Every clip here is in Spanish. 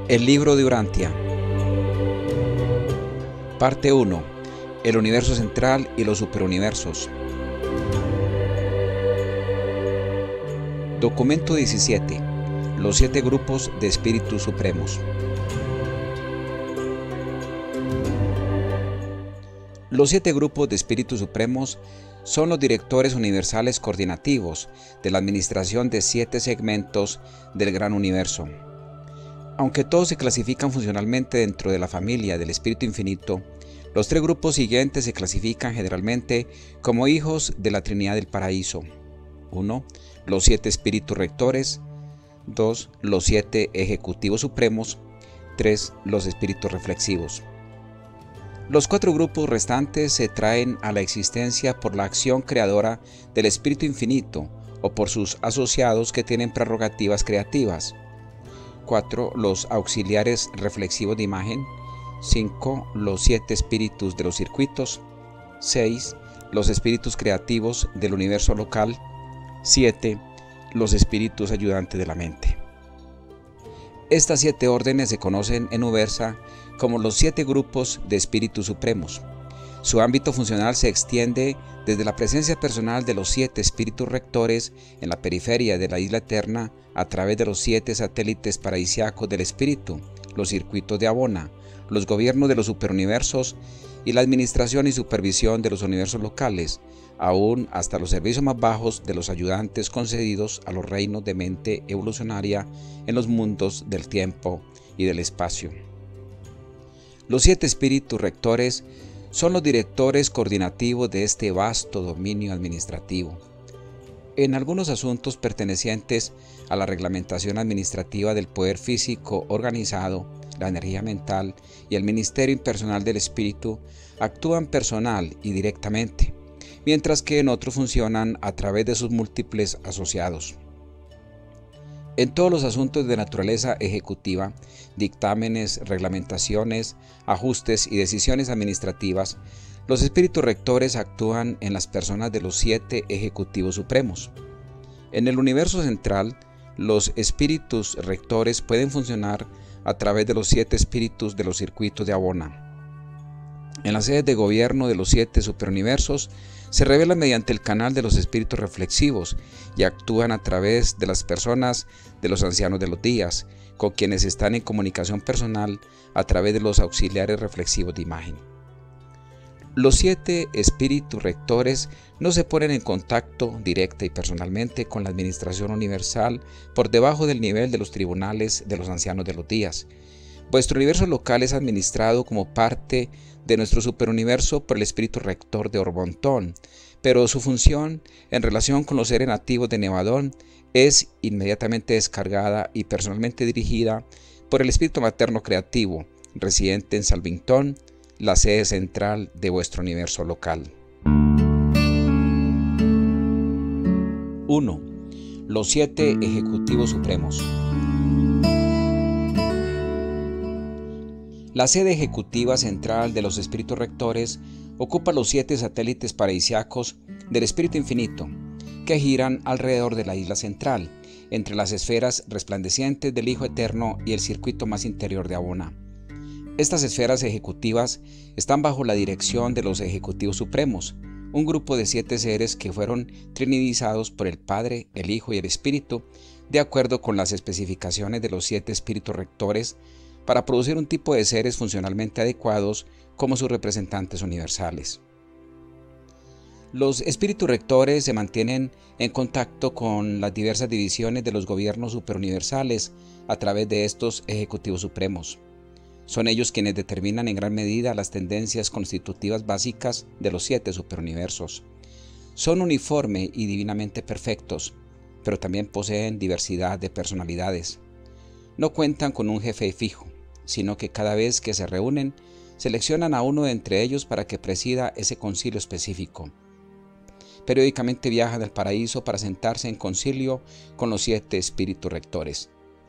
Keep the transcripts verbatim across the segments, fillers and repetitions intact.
El libro de Urantia. Parte uno. El universo central y los superuniversos. Documento diecisiete. Los siete grupos de espíritus supremos. Los siete grupos de espíritus supremos son los directores universales coordinativos de la administración de siete segmentos del gran universo. Aunque todos se clasifican funcionalmente dentro de la familia del Espíritu Infinito, los tres grupos siguientes se clasifican generalmente como hijos de la Trinidad del Paraíso. uno. Los siete espíritus rectores. dos. Los siete ejecutivos supremos. tres. Los espíritus reflexivos. Los cuatro grupos restantes se traen a la existencia por la acción creadora del Espíritu Infinito o por sus asociados que tienen prerrogativas creativas. cuatro. Los auxiliares reflexivos de imagen. cinco. Los siete espíritus de los circuitos. seis. Los espíritus creativos del universo local. siete. Los espíritus ayudantes de la mente. Estas siete órdenes se conocen en Ubersa como los siete grupos de espíritus supremos. Su ámbito funcional se extiende desde la presencia personal de los siete espíritus rectores en la periferia de la isla eterna a través de los siete satélites paradisíacos del espíritu, los circuitos de Abona, los gobiernos de los superuniversos y la administración y supervisión de los universos locales, aún hasta los servicios más bajos de los ayudantes concedidos a los reinos de mente evolucionaria en los mundos del tiempo y del espacio. Los siete espíritus rectores son los directores coordinativos de este vasto dominio administrativo. En algunos asuntos pertenecientes a la reglamentación administrativa del poder físico organizado, la energía mental y el ministerio impersonal del espíritu actúan personal y directamente, mientras que en otros funcionan a través de sus múltiples asociados. En todos los asuntos de naturaleza ejecutiva, dictámenes, reglamentaciones, ajustes y decisiones administrativas, los espíritus rectores actúan en las personas de los siete ejecutivos supremos. En el universo central, los espíritus rectores pueden funcionar a través de los siete espíritus de los circuitos de Abona. En las sedes de gobierno de los siete superuniversos se revelan mediante el canal de los espíritus reflexivos y actúan a través de las personas de los ancianos de los días, con quienes están en comunicación personal a través de los auxiliares reflexivos de imagen. Los siete espíritus rectores no se ponen en contacto directa y personalmente con la administración universal por debajo del nivel de los tribunales de los ancianos de los días. Vuestro universo local es administrado como parte de nuestro superuniverso por el espíritu rector de Orbontón, pero su función en relación con los seres nativos de Nevadón es inmediatamente descargada y personalmente dirigida por el espíritu materno creativo, residente en Salvington, la sede central de vuestro universo local. uno. Los siete ejecutivos supremos. La sede ejecutiva central de los espíritus rectores ocupa los siete satélites paradisíacos del Espíritu Infinito, que giran alrededor de la isla central, entre las esferas resplandecientes del Hijo Eterno y el circuito más interior de Abona. Estas esferas ejecutivas están bajo la dirección de los ejecutivos supremos, un grupo de siete seres que fueron trinidizados por el Padre, el Hijo y el Espíritu, de acuerdo con las especificaciones de los siete espíritus rectores, para producir un tipo de seres funcionalmente adecuados como sus representantes universales. Los espíritus rectores se mantienen en contacto con las diversas divisiones de los gobiernos superuniversales a través de estos ejecutivos supremos. Son ellos quienes determinan en gran medida las tendencias constitutivas básicas de los siete superuniversos. Son uniforme y divinamente perfectos, pero también poseen diversidad de personalidades. No cuentan con un jefe fijo, sino que cada vez que se reúnen, seleccionan a uno de entre ellos para que presida ese concilio específico. Periódicamente viajan al paraíso para sentarse en concilio con los siete espíritus rectores.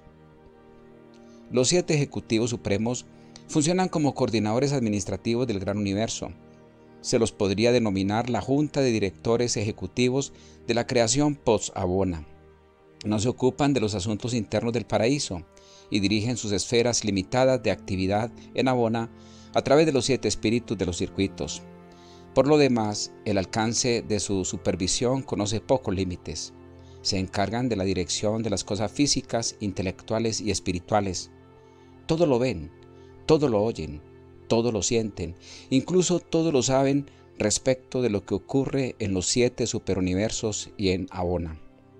Los siete ejecutivos supremos funcionan como coordinadores administrativos del gran universo. Se los podría denominar la Junta de Directores Ejecutivos de la creación post-Abona. No se ocupan de los asuntos internos del paraíso, y dirigen sus esferas limitadas de actividad en Abona a través de los siete espíritus de los circuitos. Por lo demás, el alcance de su supervisión conoce pocos límites. Se encargan de la dirección de las cosas físicas, intelectuales y espirituales. Todo lo ven, todo lo oyen, todo lo sienten, incluso todo lo saben respecto de lo que ocurre en los siete superuniversos y en Abona.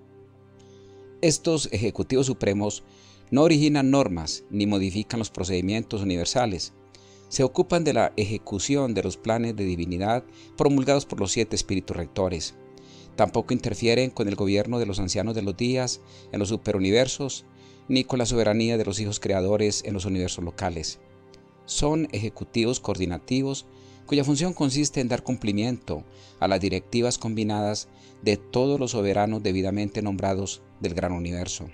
Estos ejecutivos supremos no originan normas ni modifican los procedimientos universales. Se ocupan de la ejecución de los planes de divinidad promulgados por los siete espíritus rectores. Tampoco interfieren con el gobierno de los ancianos de los días en los superuniversos, ni con la soberanía de los hijos creadores en los universos locales. Son ejecutivos coordinativos cuya función consiste en dar cumplimiento a las directivas combinadas de todos los soberanos debidamente nombrados del gran universo.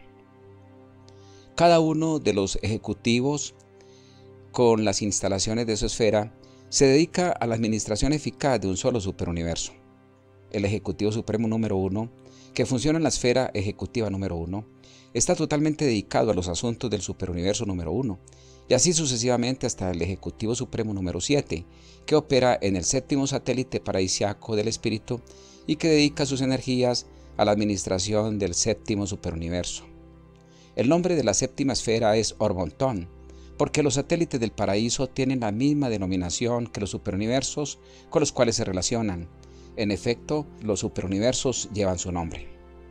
Cada uno de los ejecutivos, con las instalaciones de su esfera, se dedica a la administración eficaz de un solo superuniverso. El Ejecutivo Supremo número uno, que funciona en la esfera ejecutiva número uno, está totalmente dedicado a los asuntos del superuniverso número uno, y así sucesivamente hasta el Ejecutivo Supremo número siete, que opera en el séptimo satélite paradisiaco del espíritu y que dedica sus energías a la administración del séptimo superuniverso. El nombre de la séptima esfera es Orbontón, porque los satélites del paraíso tienen la misma denominación que los superuniversos con los cuales se relacionan. En efecto, los superuniversos llevan su nombre.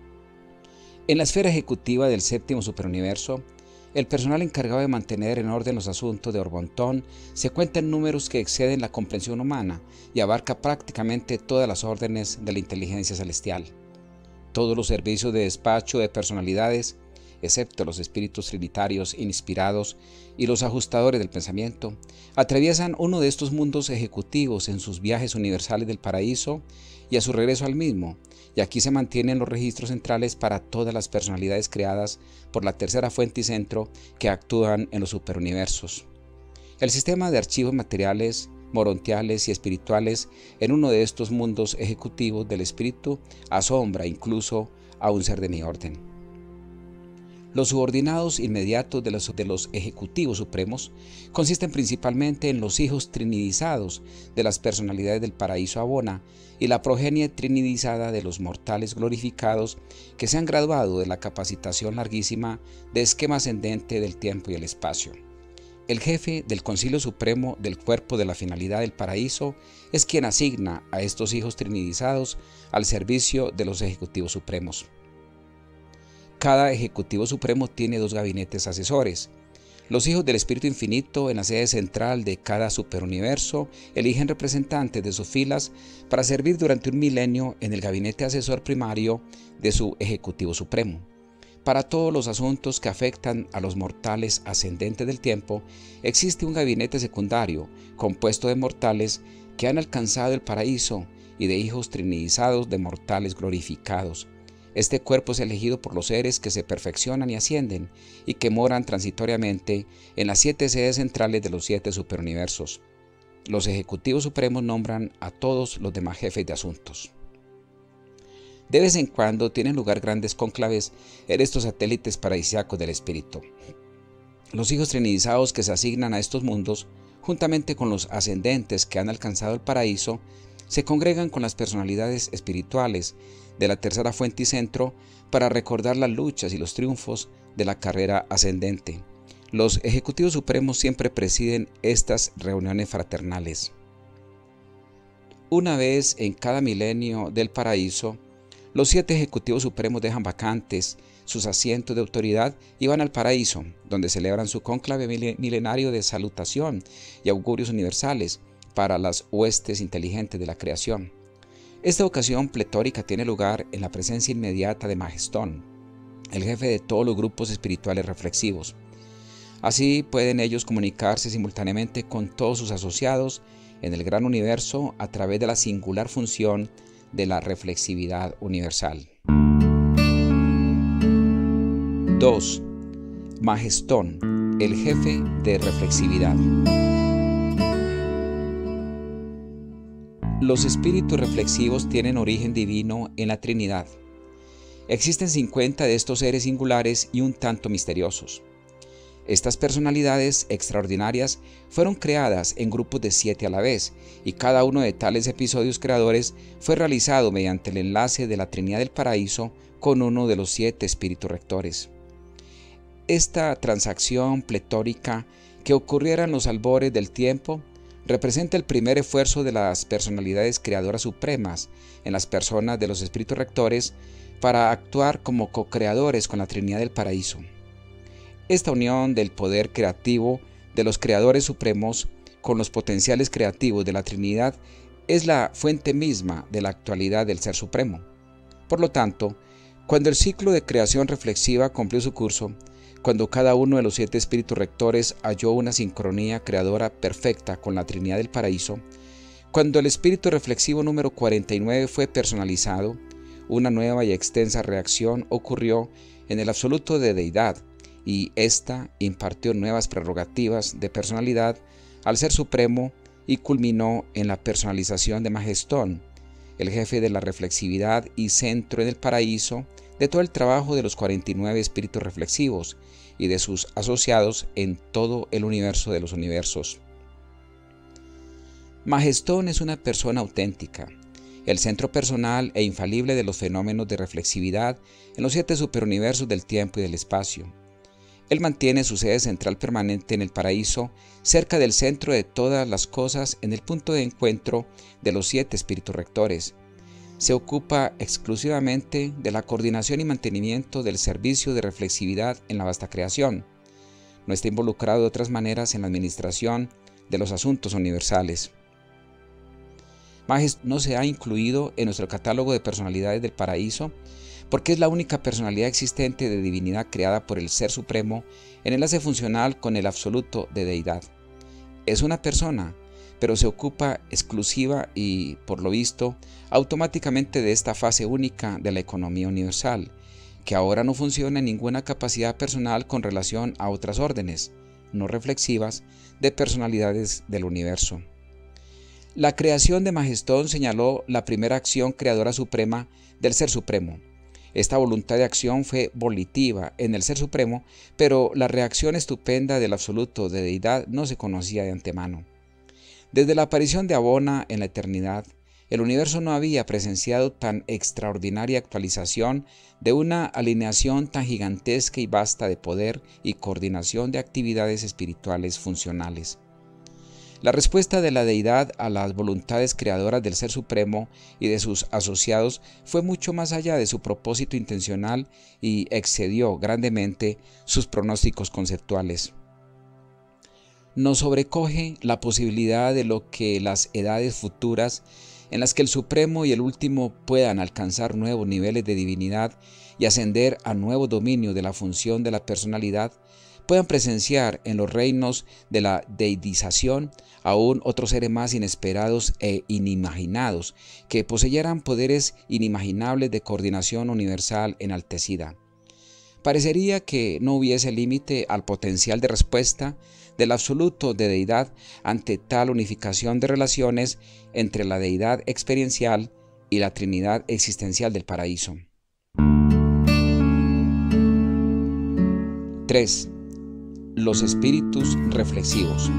En la esfera ejecutiva del séptimo superuniverso, el personal encargado de mantener en orden los asuntos de Orbontón se cuenta en números que exceden la comprensión humana y abarca prácticamente todas las órdenes de la inteligencia celestial. Todos los servicios de despacho de personalidades, excepto los espíritus trinitarios inspirados y los ajustadores del pensamiento, atraviesan uno de estos mundos ejecutivos en sus viajes universales del paraíso y a su regreso al mismo, y aquí se mantienen los registros centrales para todas las personalidades creadas por la tercera fuente y centro que actúan en los superuniversos. El sistema de archivos materiales, morontiales y espirituales en uno de estos mundos ejecutivos del espíritu asombra incluso a un ser de mi orden. Los subordinados inmediatos de los, de los ejecutivos supremos consisten principalmente en los hijos trinidizados de las personalidades del paraíso Abona y la progenie trinidizada de los mortales glorificados que se han graduado de la capacitación larguísima de esquema ascendente del tiempo y el espacio. El jefe del Concilio Supremo del Cuerpo de la Finalidad del Paraíso es quien asigna a estos hijos trinidizados al servicio de los ejecutivos supremos. Cada Ejecutivo Supremo tiene dos gabinetes asesores. Los hijos del Espíritu Infinito en la sede central de cada superuniverso eligen representantes de sus filas para servir durante un milenio en el gabinete asesor primario de su Ejecutivo Supremo. Para todos los asuntos que afectan a los mortales ascendentes del tiempo, existe un gabinete secundario compuesto de mortales que han alcanzado el paraíso y de hijos trinidizados de mortales glorificados. Este cuerpo es elegido por los seres que se perfeccionan y ascienden y que moran transitoriamente en las siete sedes centrales de los siete superuniversos. Los ejecutivos supremos nombran a todos los demás jefes de asuntos. De vez en cuando tienen lugar grandes cónclaves en estos satélites paradisíacos del espíritu. Los hijos trinidizados que se asignan a estos mundos, juntamente con los ascendentes que han alcanzado el paraíso, se congregan con las personalidades espirituales de la tercera fuente y centro para recordar las luchas y los triunfos de la carrera ascendente. Los ejecutivos supremos siempre presiden estas reuniones fraternales. Una vez en cada milenio del paraíso, los siete ejecutivos supremos dejan vacantes sus asientos de autoridad y van al paraíso, donde celebran su cónclave milenario de salutación y augurios universales para las huestes inteligentes de la creación. Esta ocasión pletórica tiene lugar en la presencia inmediata de Magestón, el jefe de todos los grupos espirituales reflexivos. Así pueden ellos comunicarse simultáneamente con todos sus asociados en el gran universo a través de la singular función de la reflexividad universal. dos. Magestón, el jefe de reflexividad. Los espíritus reflexivos tienen origen divino en la Trinidad. Existen cincuenta de estos seres singulares y un tanto misteriosos. Estas personalidades extraordinarias fueron creadas en grupos de siete a la vez, y cada uno de tales episodios creadores fue realizado mediante el enlace de la Trinidad del Paraíso con uno de los siete espíritus rectores. Esta transacción pletórica que ocurriera en los albores del tiempo representa el primer esfuerzo de las personalidades creadoras supremas en las personas de los espíritus rectores para actuar como co-creadores con la Trinidad del Paraíso. Esta unión del poder creativo de los creadores supremos con los potenciales creativos de la Trinidad es la fuente misma de la actualidad del Ser Supremo. Por lo tanto, cuando el ciclo de creación reflexiva cumplió su curso, cuando cada uno de los siete espíritus rectores halló una sincronía creadora perfecta con la Trinidad del Paraíso, cuando el espíritu reflexivo número cuarenta y nueve fue personalizado, una nueva y extensa reacción ocurrió en el absoluto de deidad, y ésta impartió nuevas prerrogativas de personalidad al Ser Supremo y culminó en la personalización de Majestón, el jefe de la reflexividad y centro en el paraíso de todo el trabajo de los cuarenta y nueve espíritus reflexivos y de sus asociados en todo el universo de los universos. Majestón es una persona auténtica, el centro personal e infalible de los fenómenos de reflexividad en los siete superuniversos del tiempo y del espacio. Él mantiene su sede central permanente en el paraíso, cerca del centro de todas las cosas, en el punto de encuentro de los siete espíritus rectores. Se ocupa exclusivamente de la coordinación y mantenimiento del servicio de reflexividad en la vasta creación. No está involucrado de otras maneras en la administración de los asuntos universales. Majestón no se ha incluido en nuestro catálogo de personalidades del paraíso, porque es la única personalidad existente de divinidad creada por el Ser Supremo en enlace funcional con el absoluto de deidad. Es una persona, pero se ocupa exclusiva y, por lo visto, automáticamente de esta fase única de la economía universal, que ahora no funciona en ninguna capacidad personal con relación a otras órdenes, no reflexivas, de personalidades del universo. La creación de Majestón señaló la primera acción creadora suprema del Ser Supremo. Esta voluntad de acción fue volitiva en el Ser Supremo, pero la reacción estupenda del absoluto de deidad no se conocía de antemano. Desde la aparición de Abona en la eternidad, el universo no había presenciado tan extraordinaria actualización de una alineación tan gigantesca y vasta de poder y coordinación de actividades espirituales funcionales. La respuesta de la deidad a las voluntades creadoras del Ser Supremo y de sus asociados fue mucho más allá de su propósito intencional y excedió grandemente sus pronósticos conceptuales. Nos sobrecoge la posibilidad de lo que las edades futuras en las que el Supremo y el Último puedan alcanzar nuevos niveles de divinidad y ascender a nuevo dominio de la función de la personalidad, puedan presenciar en los reinos de la deidización aún otros seres más inesperados e inimaginados, que poseyeran poderes inimaginables de coordinación universal enaltecida. Parecería que no hubiese límite al potencial de respuesta del absoluto de deidad ante tal unificación de relaciones entre la deidad experiencial y la Trinidad existencial del paraíso. tres. Los espíritus reflexivos.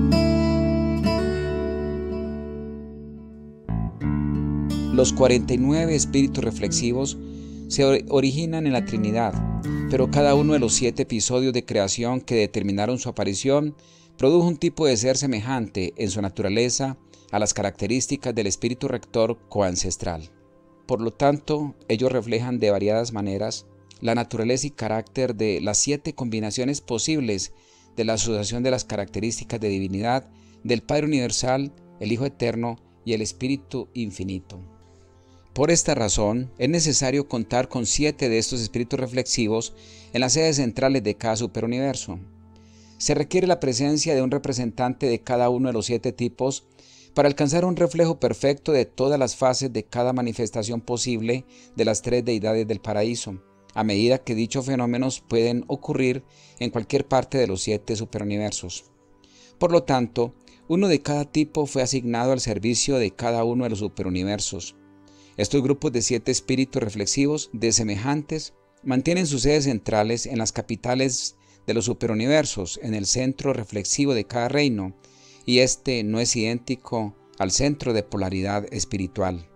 Los cuarenta y nueve espíritus reflexivos se originan en la Trinidad, pero cada uno de los siete episodios de creación que determinaron su aparición produjo un tipo de ser semejante en su naturaleza a las características del espíritu rector coancestral. Por lo tanto, ellos reflejan de variadas maneras la naturaleza y carácter de las siete combinaciones posibles de la asociación de las características de divinidad del Padre Universal, el Hijo Eterno y el Espíritu Infinito. Por esta razón, es necesario contar con siete de estos espíritus reflexivos en las sedes centrales de cada superuniverso. Se requiere la presencia de un representante de cada uno de los siete tipos para alcanzar un reflejo perfecto de todas las fases de cada manifestación posible de las tres deidades del paraíso, a medida que dichos fenómenos pueden ocurrir en cualquier parte de los siete superuniversos. Por lo tanto, uno de cada tipo fue asignado al servicio de cada uno de los superuniversos. Estos grupos de siete espíritus reflexivos de semejantes mantienen sus sedes centrales en las capitales de los superuniversos en el centro reflexivo de cada reino, y este no es idéntico al centro de polaridad espiritual.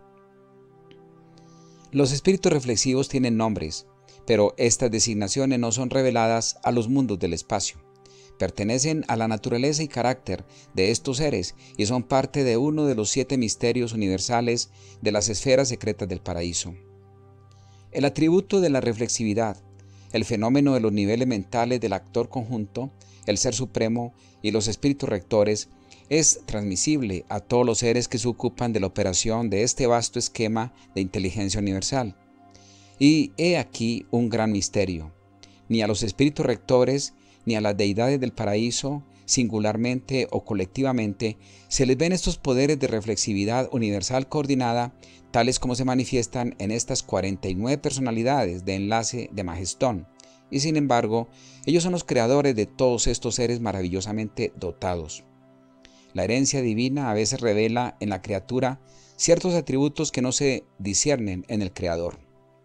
Los espíritus reflexivos tienen nombres, pero estas designaciones no son reveladas a los mundos del espacio. Pertenecen a la naturaleza y carácter de estos seres y son parte de uno de los siete misterios universales de las esferas secretas del paraíso. El atributo de la reflexividad, el fenómeno de los niveles mentales del actor conjunto, el Ser Supremo y los espíritus rectores, es transmisible a todos los seres que se ocupan de la operación de este vasto esquema de inteligencia universal. Y he aquí un gran misterio. Ni a los espíritus rectores ni a las deidades del paraíso, singularmente o colectivamente, se les ven estos poderes de reflexividad universal coordinada, tales como se manifiestan en estas cuarenta y nueve personalidades de enlace de Majestón, y sin embargo, ellos son los creadores de todos estos seres maravillosamente dotados. La herencia divina a veces revela en la criatura ciertos atributos que no se disciernen en el Creador.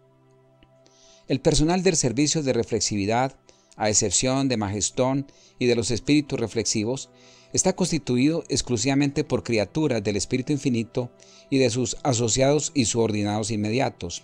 El personal del servicio de reflexividad, a excepción de Majestón y de los espíritus reflexivos, está constituido exclusivamente por criaturas del Espíritu Infinito y de sus asociados y subordinados inmediatos.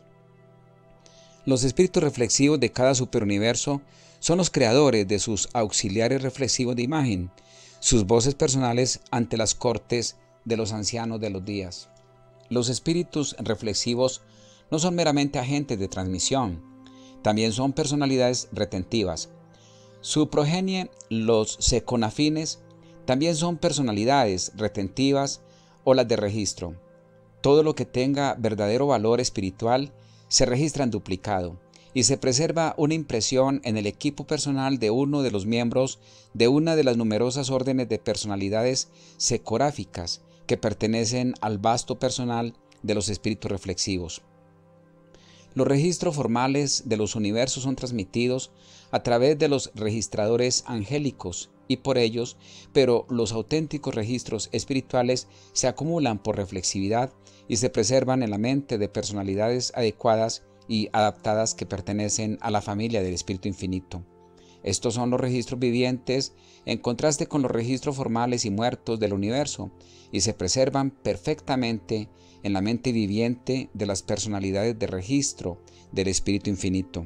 Los espíritus reflexivos de cada superuniverso son los creadores de sus auxiliares reflexivos de imagen, sus voces personales ante las cortes de los ancianos de los días. Los espíritus reflexivos no son meramente agentes de transmisión, también son personalidades retentivas. Su progenie, los seconafines, también son personalidades retentivas o las de registro. Todo lo que tenga verdadero valor espiritual se registra en duplicado y se preserva una impresión en el equipo personal de uno de los miembros de una de las numerosas órdenes de personalidades secoráficas que pertenecen al vasto personal de los espíritus reflexivos. Los registros formales de los universos son transmitidos a través de los registradores angélicos y por ellos, pero los auténticos registros espirituales se acumulan por reflexividad y se preservan en la mente de personalidades adecuadas y adaptadas que pertenecen a la familia del Espíritu Infinito. Estos son los registros vivientes en contraste con los registros formales y muertos del universo y se preservan perfectamente en la mente viviente de las personalidades de registro del Espíritu Infinito.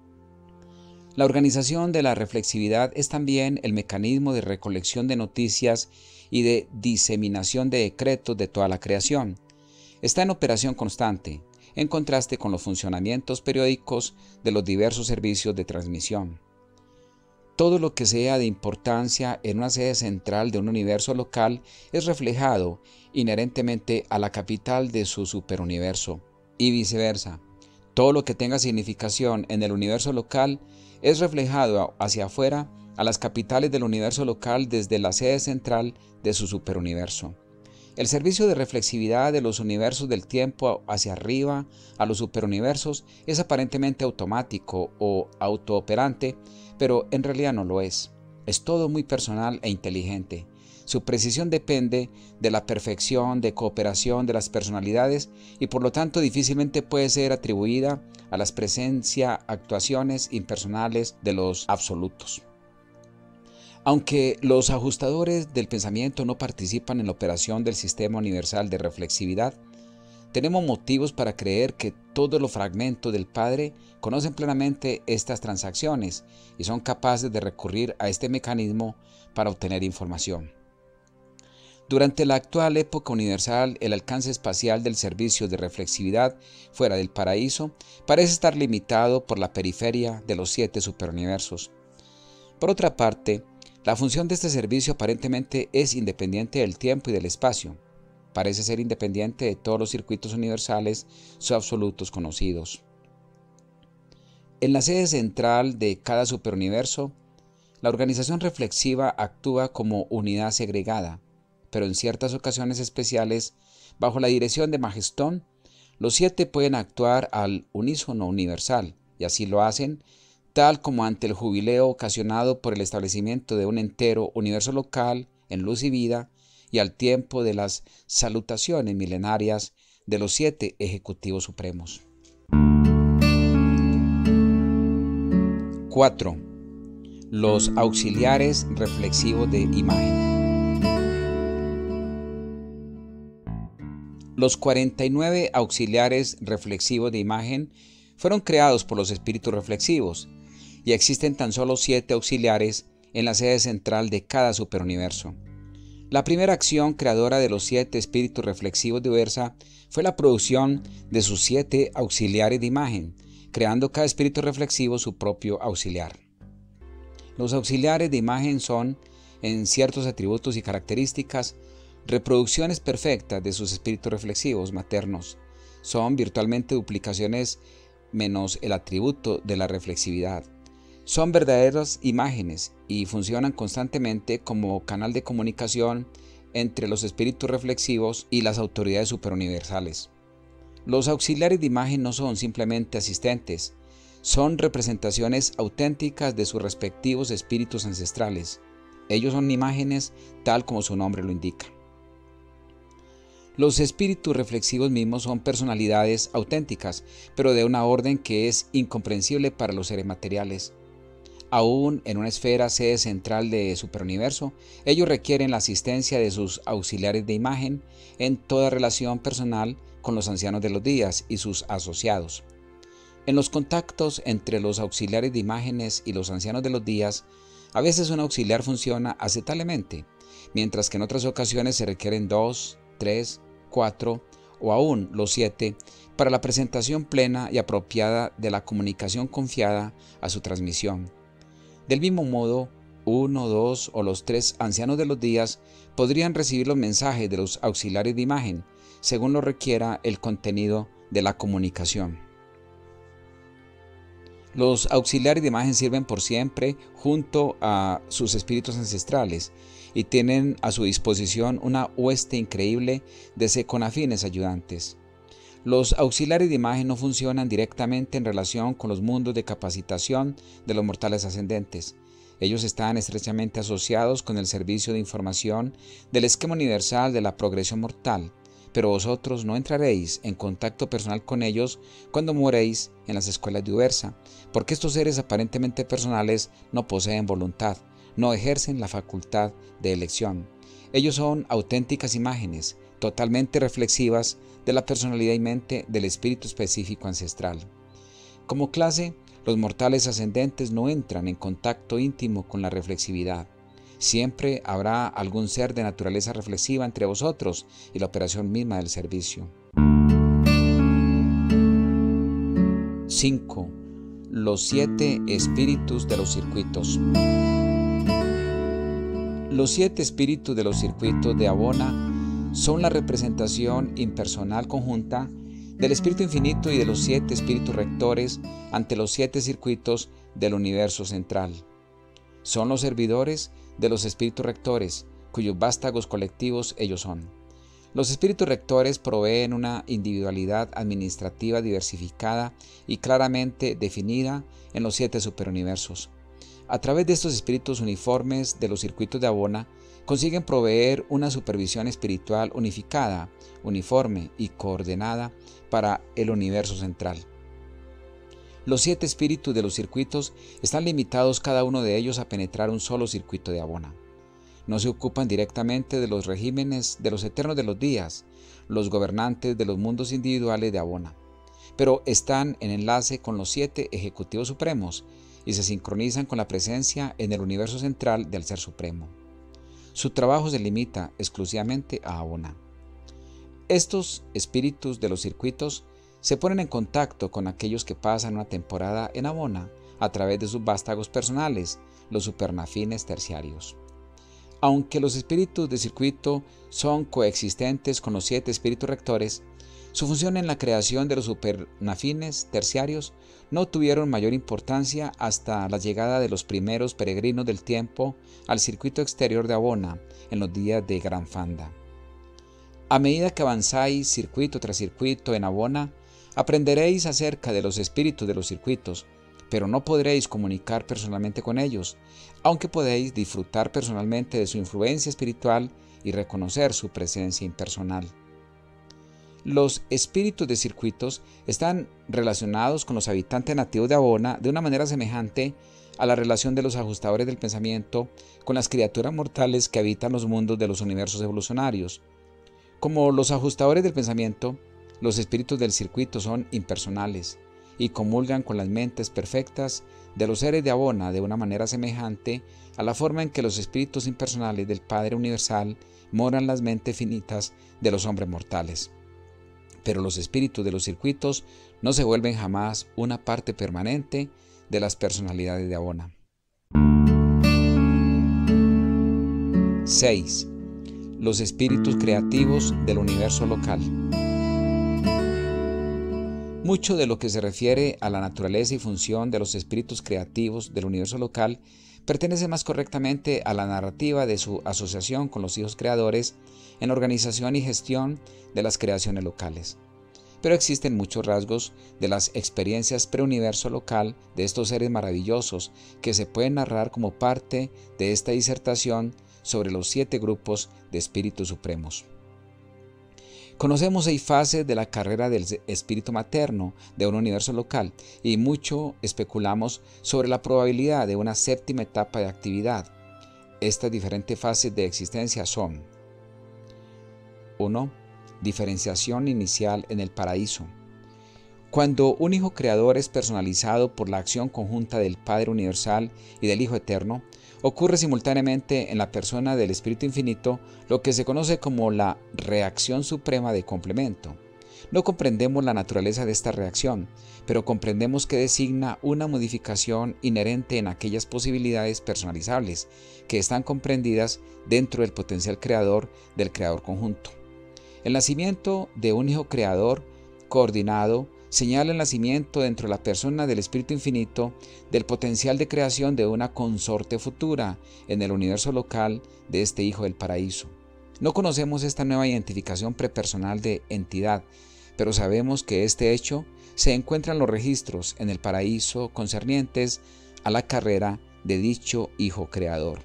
La organización de la reflexividad es también el mecanismo de recolección de noticias y de diseminación de decretos de toda la creación. Está en operación constante, en contraste con los funcionamientos periódicos de los diversos servicios de transmisión. Todo lo que sea de importancia en una sede central de un universo local es reflejado inherentemente a la capital de su superuniverso, y viceversa. Todo lo que tenga significación en el universo local es reflejado hacia afuera a las capitales del universo local desde la sede central de su superuniverso. El servicio de reflexividad de los universos del tiempo hacia arriba a los superuniversos es aparentemente automático o autooperante, pero en realidad no lo es. Es todo muy personal e inteligente. Su precisión depende de la perfección de cooperación de las personalidades y por lo tanto difícilmente puede ser atribuida a las presencia actuaciones impersonales de los absolutos. Aunque los ajustadores del pensamiento no participan en la operación del sistema universal de reflexividad, tenemos motivos para creer que todos los fragmentos del Padre conocen plenamente estas transacciones y son capaces de recurrir a este mecanismo para obtener información. Durante la actual época universal, el alcance espacial del servicio de reflexividad fuera del paraíso parece estar limitado por la periferia de los siete superuniversos. Por otra parte, la función de este servicio aparentemente es independiente del tiempo y del espacio. Parece ser independiente de todos los circuitos universales subabsolutos conocidos. En la sede central de cada superuniverso, la organización reflexiva actúa como unidad segregada, pero en ciertas ocasiones especiales, bajo la dirección de Majestón, los siete pueden actuar al unísono universal, y así lo hacen, tal como ante el jubileo ocasionado por el establecimiento de un entero universo local en luz y vida, y al tiempo de las salutaciones milenarias de los siete ejecutivos supremos. cuatro. Los auxiliares reflexivos de imagen. Los cuarenta y nueve auxiliares reflexivos de imagen fueron creados por los espíritus reflexivos, y existen tan solo siete auxiliares en la sede central de cada superuniverso. La primera acción creadora de los siete espíritus reflexivos de Ubersa fue la producción de sus siete auxiliares de imagen, creando cada espíritu reflexivo su propio auxiliar. Los auxiliares de imagen son, en ciertos atributos y características, reproducciones perfectas de sus espíritus reflexivos maternos. Son virtualmente duplicaciones menos el atributo de la reflexividad. Son verdaderas imágenes y funcionan constantemente como canal de comunicación entre los espíritus reflexivos y las autoridades superuniversales. Los auxiliares de imagen no son simplemente asistentes, son representaciones auténticas de sus respectivos espíritus ancestrales. Ellos son imágenes tal como su nombre lo indica. Los espíritus reflexivos mismos son personalidades auténticas, pero de una orden que es incomprensible para los seres materiales. Aún en una esfera sede central de superuniverso, ellos requieren la asistencia de sus auxiliares de imagen en toda relación personal con los ancianos de los días y sus asociados. En los contactos entre los auxiliares de imágenes y los ancianos de los días, a veces un auxiliar funciona aceptablemente, mientras que en otras ocasiones se requieren dos, tres, cuatro o aún los siete para la presentación plena y apropiada de la comunicación confiada a su transmisión. Del mismo modo, uno, dos o los tres ancianos de los días podrían recibir los mensajes de los auxiliares de imagen, según lo requiera el contenido de la comunicación. Los auxiliares de imagen sirven por siempre junto a sus espíritus ancestrales y tienen a su disposición una hueste increíble de seconafines ayudantes. Los auxiliares de imagen no funcionan directamente en relación con los mundos de capacitación de los mortales ascendentes. Ellos están estrechamente asociados con el servicio de información del esquema universal de la progresión mortal, pero vosotros no entraréis en contacto personal con ellos cuando moréis en las escuelas de Ubersa, porque estos seres aparentemente personales no poseen voluntad, no ejercen la facultad de elección. Ellos son auténticas imágenes, totalmente reflexivas de la personalidad y mente del espíritu específico ancestral. Como clase, los mortales ascendentes no entran en contacto íntimo con la reflexividad. Siempre habrá algún ser de naturaleza reflexiva entre vosotros y la operación misma del servicio. cinco. Los siete espíritus de los circuitos. Los siete espíritus de los circuitos de Abona son la representación impersonal conjunta del espíritu infinito y de los siete espíritus rectores ante los siete circuitos del universo central. Son los servidores de los espíritus rectores, cuyos vástagos colectivos ellos son. Los espíritus rectores proveen una individualidad administrativa diversificada y claramente definida en los siete superuniversos. A través de estos espíritus uniformes de los circuitos de Abona, consiguen proveer una supervisión espiritual unificada, uniforme y coordenada para el universo central. Los siete espíritus de los circuitos están limitados cada uno de ellos a penetrar un solo circuito de Abona. No se ocupan directamente de los regímenes de los eternos de los días, los gobernantes de los mundos individuales de Abona, pero están en enlace con los siete ejecutivos supremos y se sincronizan con la presencia en el universo central del Ser Supremo. Su trabajo se limita exclusivamente a Abona. Estos espíritus de los circuitos se ponen en contacto con aquellos que pasan una temporada en Abona a través de sus vástagos personales, los supernafines terciarios. Aunque los espíritus de circuito son coexistentes con los siete espíritus rectores, su función en la creación de los supernafines terciarios no tuvieron mayor importancia hasta la llegada de los primeros peregrinos del tiempo al circuito exterior de Abona en los días de Gran Fanda. A medida que avanzáis circuito tras circuito en Abona, aprenderéis acerca de los espíritus de los circuitos, pero no podréis comunicar personalmente con ellos, aunque podéis disfrutar personalmente de su influencia espiritual y reconocer su presencia impersonal. Los espíritus de circuitos están relacionados con los habitantes nativos de Abona de una manera semejante a la relación de los ajustadores del pensamiento con las criaturas mortales que habitan los mundos de los universos evolucionarios. Como los ajustadores del pensamiento, los espíritus del circuito son impersonales y comulgan con las mentes perfectas de los seres de Abona de una manera semejante a la forma en que los espíritus impersonales del Padre Universal moran las mentes finitas de los hombres mortales. Pero los espíritus de los circuitos no se vuelven jamás una parte permanente de las personalidades de Abona. seis. Los espíritus creativos del universo local. Mucho de lo que se refiere a la naturaleza y función de los espíritus creativos del universo local pertenece más correctamente a la narrativa de su asociación con los hijos creadores en organización y gestión de las creaciones locales. Pero existen muchos rasgos de las experiencias preuniverso local de estos seres maravillosos que se pueden narrar como parte de esta disertación sobre los siete grupos de espíritus supremos. Conocemos seis fases de la carrera del espíritu materno de un universo local y mucho especulamos sobre la probabilidad de una séptima etapa de actividad. Estas diferentes fases de existencia son: uno. Diferenciación inicial en el paraíso. Cuando un hijo creador es personalizado por la acción conjunta del Padre Universal y del Hijo Eterno, ocurre simultáneamente en la persona del Espíritu Infinito lo que se conoce como la reacción suprema de complemento. No comprendemos la naturaleza de esta reacción, pero comprendemos que designa una modificación inherente en aquellas posibilidades personalizables que están comprendidas dentro del potencial creador del creador conjunto. El nacimiento de un hijo creador coordinado señala el nacimiento dentro de la persona del Espíritu Infinito del potencial de creación de una consorte futura en el universo local de este Hijo del Paraíso. No conocemos esta nueva identificación prepersonal de entidad, pero sabemos que este hecho se encuentra en los registros en el paraíso concernientes a la carrera de dicho Hijo Creador.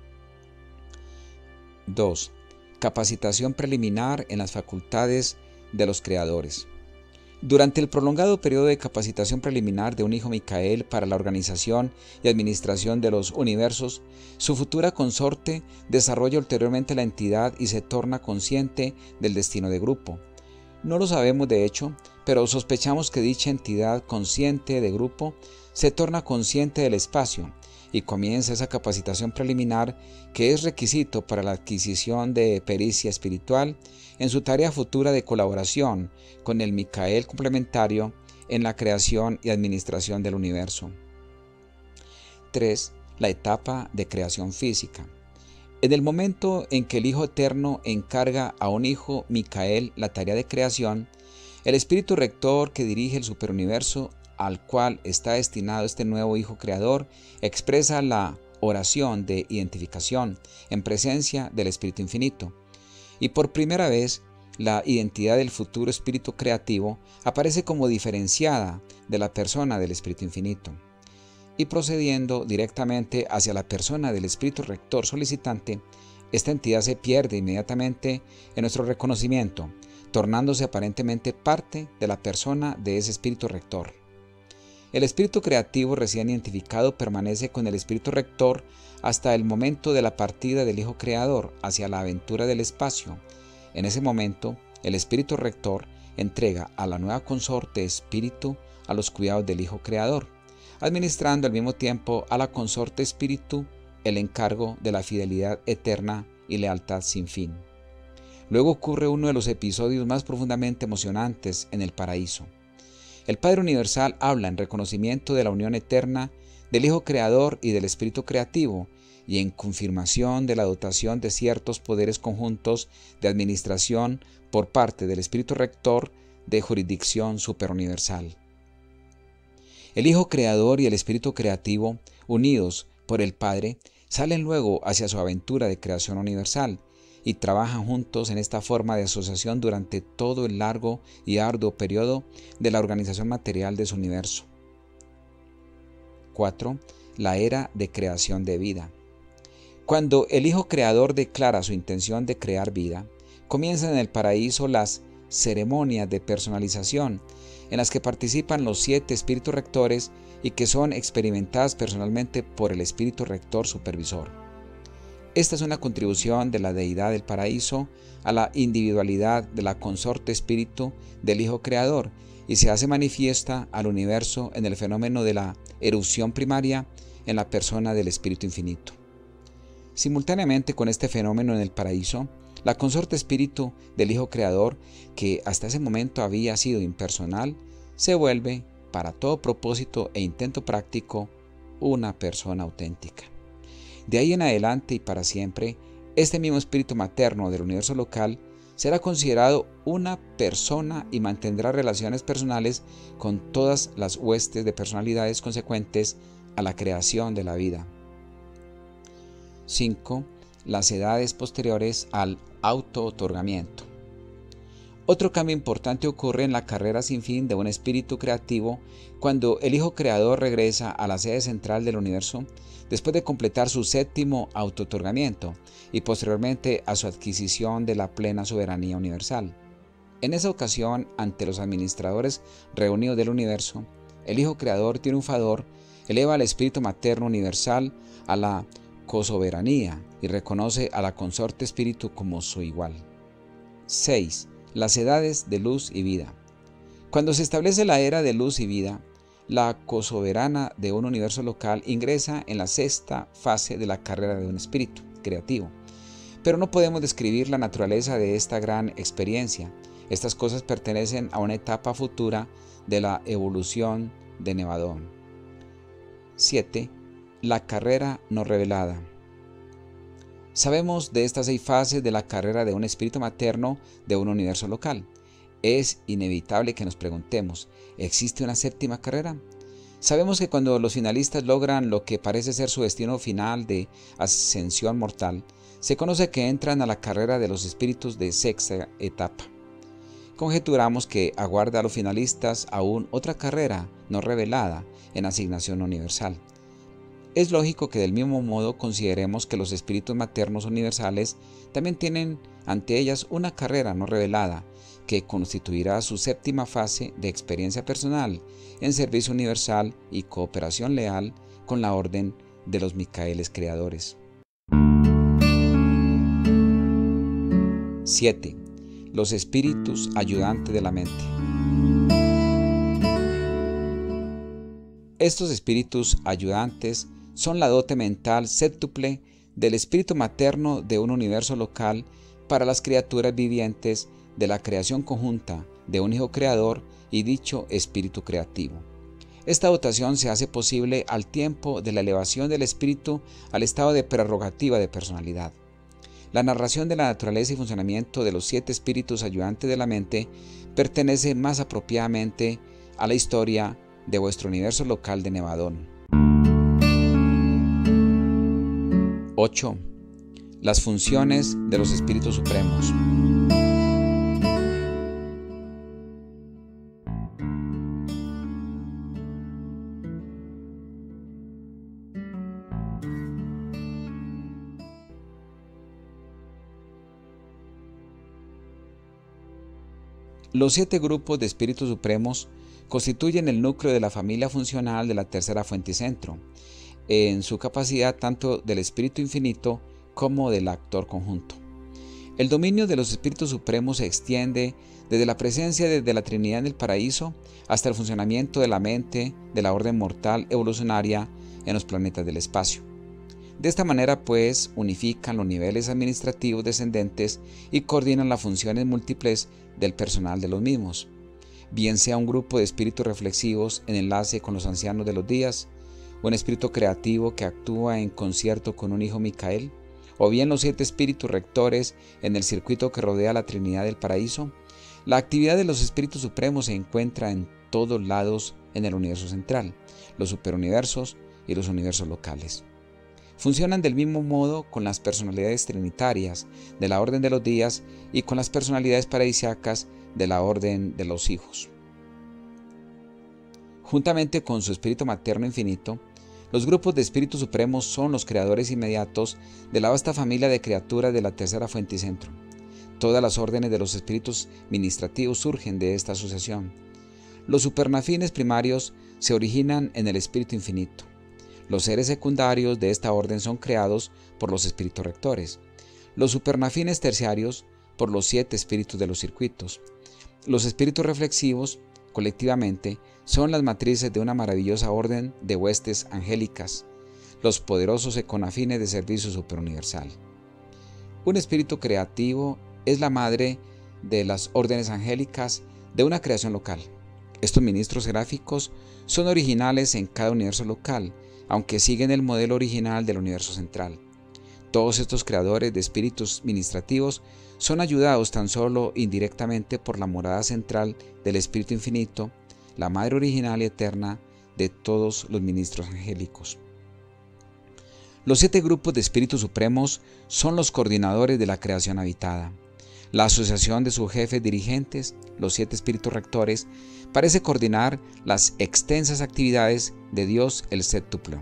dos. Capacitación preliminar en las facultades de los creadores. Durante el prolongado periodo de capacitación preliminar de un hijo Micael para la organización y administración de los universos, su futura consorte desarrolla ulteriormente la entidad y se torna consciente del destino de grupo. No lo sabemos de hecho, pero sospechamos que dicha entidad consciente de grupo se torna consciente del espacio y comienza esa capacitación preliminar que es requisito para la adquisición de pericia espiritual en su tarea futura de colaboración con el Micael complementario en la creación y administración del universo. tres. La etapa de creación física. En el momento en que el Hijo Eterno encarga a un hijo Micael la tarea de creación, el espíritu rector que dirige el superuniverso al cual está destinado este nuevo Hijo Creador expresa la oración de identificación en presencia del Espíritu Infinito. Y por primera vez, la identidad del futuro Espíritu Creativo aparece como diferenciada de la persona del Espíritu Infinito. Y procediendo directamente hacia la persona del Espíritu Rector solicitante, esta entidad se pierde inmediatamente en nuestro reconocimiento, tornándose aparentemente parte de la persona de ese Espíritu Rector. El espíritu creativo recién identificado permanece con el espíritu rector hasta el momento de la partida del Hijo Creador hacia la aventura del espacio. En ese momento, el espíritu rector entrega a la nueva consorte espíritu a los cuidados del Hijo Creador, administrando al mismo tiempo a la consorte espíritu el encargo de la fidelidad eterna y lealtad sin fin. Luego ocurre uno de los episodios más profundamente emocionantes en el paraíso. El Padre Universal habla en reconocimiento de la unión eterna del Hijo Creador y del Espíritu Creativo y en confirmación de la dotación de ciertos poderes conjuntos de administración por parte del Espíritu Rector de jurisdicción superuniversal. El Hijo Creador y el Espíritu Creativo, unidos por el Padre, salen luego hacia su aventura de creación universal y trabajan juntos en esta forma de asociación durante todo el largo y arduo periodo de la organización material de su universo. cuatro. La era de creación de vida. Cuando el Hijo Creador declara su intención de crear vida, comienzan en el paraíso las ceremonias de personalización, en las que participan los siete espíritus rectores y que son experimentadas personalmente por el espíritu rector supervisor. Esta es una contribución de la deidad del paraíso a la individualidad de la consorte espíritu del Hijo Creador y se hace manifiesta al universo en el fenómeno de la erupción primaria en la persona del Espíritu Infinito. Simultáneamente con este fenómeno en el paraíso, la consorte espíritu del Hijo Creador, que hasta ese momento había sido impersonal, se vuelve, para todo propósito e intento práctico, una persona auténtica. De ahí en adelante y para siempre, este mismo espíritu materno del universo local será considerado una persona y mantendrá relaciones personales con todas las huestes de personalidades consecuentes a la creación de la vida. cinco. Las edades posteriores al auto-otorgamiento. Otro cambio importante ocurre en la carrera sin fin de un espíritu creativo cuando el Hijo Creador regresa a la sede central del universo después de completar su séptimo auto-otorgamiento y posteriormente a su adquisición de la plena soberanía universal. En esa ocasión, ante los administradores reunidos del universo, el Hijo Creador triunfador eleva al espíritu materno universal a la cosoberanía y reconoce a la consorte espíritu como su igual. seis. Las edades de luz y vida. Cuando se establece la era de luz y vida, la cosoberana de un universo local ingresa en la sexta fase de la carrera de un espíritu creativo. Pero no podemos describir la naturaleza de esta gran experiencia. Estas cosas pertenecen a una etapa futura de la evolución de Nevadón. siete. La carrera no revelada. Sabemos de estas seis fases de la carrera de un espíritu materno de un universo local. Es inevitable que nos preguntemos, ¿existe una séptima carrera? Sabemos que cuando los finalistas logran lo que parece ser su destino final de ascensión mortal, se conoce que entran a la carrera de los espíritus de sexta etapa. Conjeturamos que aguarda a los finalistas aún otra carrera no revelada en asignación universal. Es lógico que del mismo modo consideremos que los espíritus maternos universales también tienen ante ellas una carrera no revelada, que constituirá su séptima fase de experiencia personal en servicio universal y cooperación leal con la orden de los Micaeles creadores. siete. Los espíritus ayudantes de la mente. Estos espíritus ayudantes son la dote mental séptuple del espíritu materno de un universo local para las criaturas vivientes de la creación conjunta de un Hijo Creador y dicho espíritu creativo. Esta dotación se hace posible al tiempo de la elevación del espíritu al estado de prerrogativa de personalidad. La narración de la naturaleza y funcionamiento de los siete espíritus ayudantes de la mente pertenece más apropiadamente a la historia de vuestro universo local de Nevadón. ocho. Las funciones de los espíritus supremos. Los siete grupos de espíritus supremos constituyen el núcleo de la familia funcional de la tercera fuente y centro, en su capacidad tanto del espíritu infinito como del actor conjunto. El dominio de los espíritus supremos se extiende desde la presencia de la Trinidad en el paraíso hasta el funcionamiento de la mente de la orden mortal evolucionaria en los planetas del espacio. De esta manera, pues, unifican los niveles administrativos descendentes y coordinan las funciones múltiples del personal de los mismos, bien sea un grupo de espíritus reflexivos en enlace con los ancianos de los días, un espíritu creativo que actúa en concierto con un hijo Micael, o bien los siete espíritus rectores en el circuito que rodea la Trinidad del paraíso. La actividad de los espíritus supremos se encuentra en todos lados en el universo central, los superuniversos y los universos locales. Funcionan del mismo modo con las personalidades trinitarias de la orden de los días y con las personalidades paradisíacas de la orden de los hijos. Juntamente con su espíritu materno infinito, los grupos de espíritus supremos son los creadores inmediatos de la vasta familia de criaturas de la tercera fuente y centro. Todas las órdenes de los espíritus ministrativos surgen de esta asociación. Los supernafines primarios se originan en el Espíritu Infinito. Los seres secundarios de esta orden son creados por los espíritus rectores. Los supernafines terciarios por los siete espíritus de los circuitos. Los espíritus reflexivos, colectivamente, son las matrices de una maravillosa orden de huestes angélicas, los poderosos econafines de servicio superuniversal. Un espíritu creativo es la madre de las órdenes angélicas de una creación local. Estos ministros gráficos son originales en cada universo local, aunque siguen el modelo original del universo central. Todos estos creadores de espíritus ministrativos son ayudados tan solo indirectamente por la morada central del Espíritu Infinito, la madre original y eterna de todos los ministros angélicos. Los siete grupos de espíritus supremos son los coordinadores de la creación habitada. La asociación de sus jefes dirigentes, los siete espíritus rectores, parece coordinar las extensas actividades de Dios el séptuplo.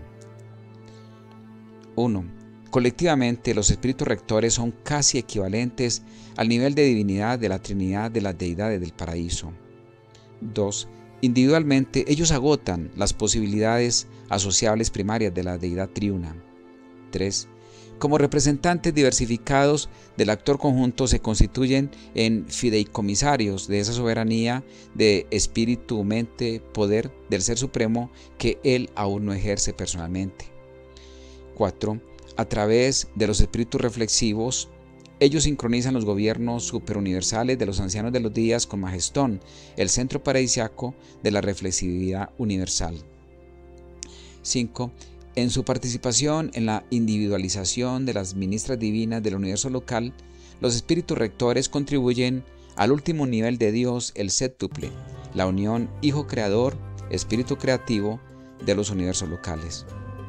uno. Colectivamente, los espíritus rectores son casi equivalentes al nivel de divinidad de la Trinidad de las deidades del paraíso. dos. Individualmente, ellos agotan las posibilidades asociables primarias de la deidad triuna. tres. Como representantes diversificados del actor conjunto se constituyen en fideicomisarios de esa soberanía de espíritu, mente, poder del Ser Supremo que él aún no ejerce personalmente. cuatro. A través de los espíritus reflexivos, ellos sincronizan los gobiernos superuniversales de los ancianos de los días con Majestón, el centro paradisiaco de la reflexividad universal. cinco. En su participación en la individualización de las ministras divinas del universo local, los espíritus rectores contribuyen al último nivel de Dios, el séptuple, la unión Hijo Creador, Espíritu Creativo de los universos locales.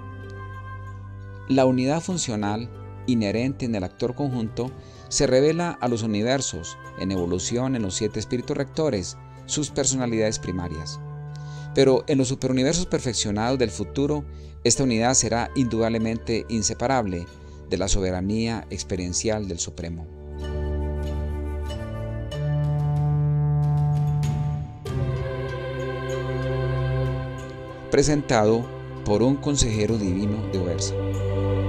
La unidad funcional inherente en el actor conjunto se revela a los universos en evolución en los siete espíritus rectores, sus personalidades primarias. Pero en los superuniversos perfeccionados del futuro, esta unidad será indudablemente inseparable de la soberanía experiencial del Supremo. Presentado por un consejero divino de Obersa.